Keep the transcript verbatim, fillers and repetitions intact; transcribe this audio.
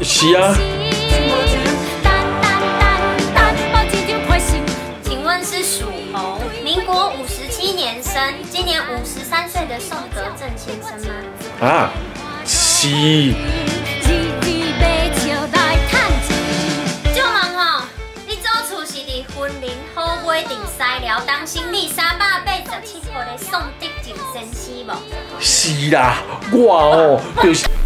是啊。 请问是属猴，民国五十七年生，今年五十三岁的宋德正先生吗？ 啊，是。 就问吼，你做厝是伫婚龄好买定西寮，当心你三百八十七号的宋德正先生无？ 是啦，我哦就是。